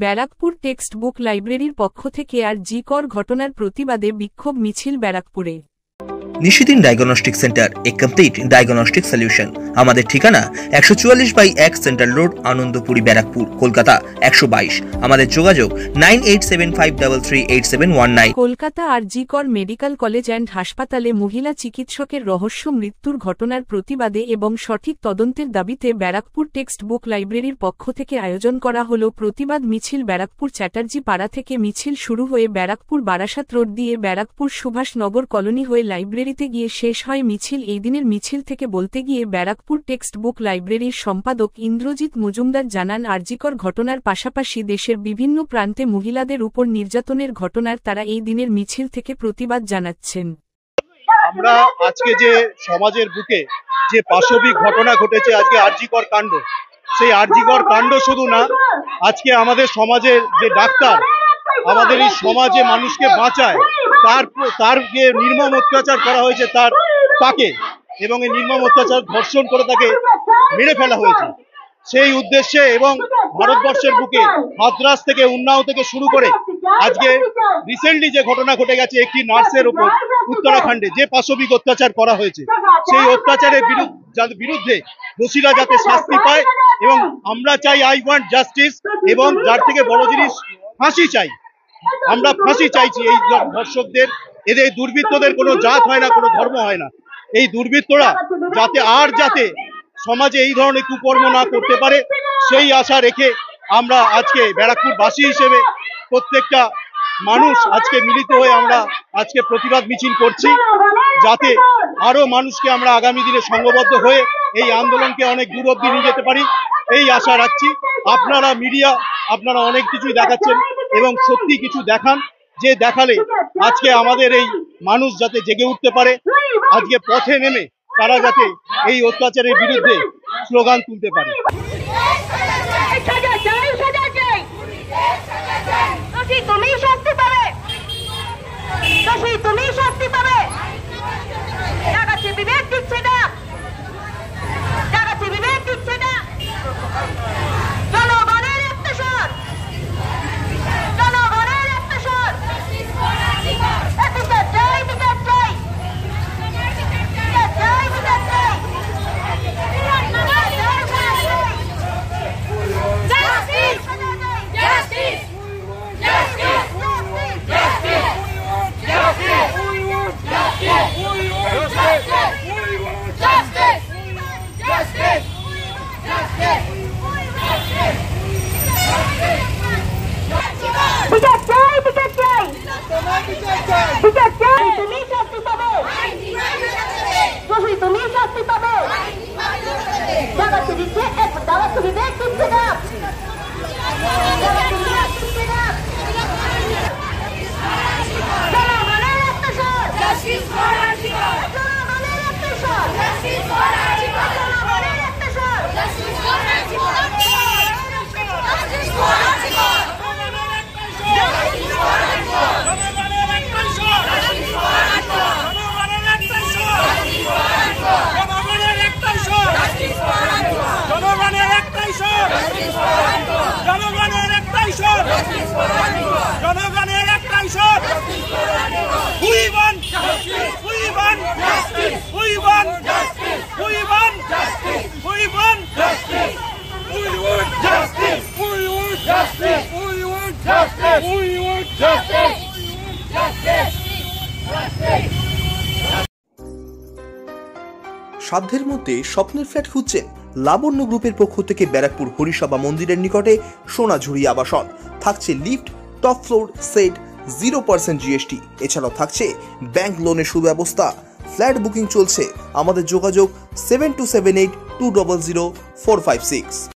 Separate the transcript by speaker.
Speaker 1: Barrackpore text book লাইব্রেরির পক্ষ থেকে আর.জি. কর ঘটনার প্রতিবাদে বিক্ষোভ মিছিল ব্যারাকপুরে।
Speaker 2: Nishidin diagnostic centre, a complete diagnostic solution. আমাদের ঠিকানা 144/1 সেন্ট্রাল রোড, আনন্দপুরি, ব্যারাকপুর, কলকাতা 122। আমাদের যোগাযোগ 9875338719।
Speaker 1: কলকাতা আর.জি. কর মেডিকেল কলেজ অ্যান্ড হাসপাতালে মহিলা চিকিৎসকের রহস্য মৃত্যুর ঘটনার প্রতিবাদে এবং সঠিক তদন্তের দাবিতে ব্যারাকপুর টেক্সট বুক লাইব্রেরির পক্ষ থেকে আয়োজন করা হল প্রতিবাদ মিছিল। ব্যারাকপুর চ্যাটার্জি পাড়া থেকে মিছিল শুরু হয়ে ব্যারাকপুর বারাসাত রোড দিয়ে ব্যারাকপুর সুভাষনগর কলোনি হয়ে লাইব্রেরিতে গিয়ে শেষ হয় মিছিল। এই দিনের মিছিল থেকে বলতে গিয়ে ব্যারাকপুর টেক্সট বুক লাইব্রেরির সম্পাদক ইন্দ্রজিৎ মজুমদার জানান, আর.জি. কর ঘটনার পাশাপাশি দেশের বিভিন্ন প্রান্তে মহিলাদের উপর নির্যাতনের ঘটনার তারা এই দিনের মিছিল থেকে প্রতিবাদ জানাচ্ছেন।
Speaker 3: আমরা আজকে যে সমাজের বুকে যে পাশবিক ঘটনা ঘটেছে, আজকে আর.জি. কর কাণ্ড, সেই আর.জি. কর কাণ্ড শুধু না, আজকে আমাদের সমাজের যে ডাক্তার আমাদের এই সমাজে মানুষকে বাঁচায়, তার যে নির্মম অত্যাচার করা হয়েছে তাকে, এবং এই নির্মম অত্যাচার ধর্ষণ করে তাকে মেরে ফেলা হয়েছে। সেই উদ্দেশ্যে এবং ভারতবর্ষের বুকে হাতরাস থেকে উন্নাও থেকে শুরু করে আজকে রিসেন্টলি যে ঘটনা ঘটে গেছে একটি নার্সের উপর উত্তরাখণ্ডে যে পাশবিক অত্যাচার করা হয়েছে, সেই অত্যাচারের বিরুদ্ধে দোষীরা যাতে শাস্তি পায়, এবং আমরা চাই আই ওয়ান্ট জাস্টিস, এবং যার থেকে বড় জিনিস ফাঁসি চাই। আমরা ফাঁসি চাইছি এই ধর্ষকদের, এদের দুর্বৃত্তদের কোনো জাত হয় না, কোনো ধর্ম হয় না। এই দুর্বৃত্তরা যাতে সমাজে এই ধরনের কুকর্ম না করতে পারে, সেই আশা রেখে আমরা আজকে ব্যারাকপুরবাসী হিসেবে প্রত্যেকটা মানুষ আজকে মিলিত হয়ে আমরা আজকে প্রতিবাদ মিছিল করছি, যাতে আরো মানুষকে আমরা আগামী দিনে সংঘবদ্ধ হয়ে এই আন্দোলনকে অনেক দূর অবধি নিয়ে যেতে পারি, এই আশা রাখছি। আপনারা মিডিয়া, আপনারা অনেক কিছুই দেখাচ্ছেন এবং সত্যি কিছু দেখান, যে দেখালে আজকে আমাদের এই মানুষ যাতে জেগে উঠতে পারে, আজকে পথে নেমে তারা যাতে এই অত্যাচারের বিরুদ্ধে স্লোগান তুলতে পারে।
Speaker 2: সাধ্যের মধ্যে স্বপ্নের ফ্ল্যাট খুঁজছেন? লাবণ্য গ্রুপের পক্ষ থেকে ব্যারাকপুর হরিসভা মন্দিরের নিকটে সোনাঝুরি আবাসন থাকছে lift, top floor, set, 0% GST। এছাড়াও থাকছে ব্যাংক লোনের সুব্যবস্থা। ফ্ল্যাট বুকিং চলছে। আমাদের যোগাযোগ 7278200456।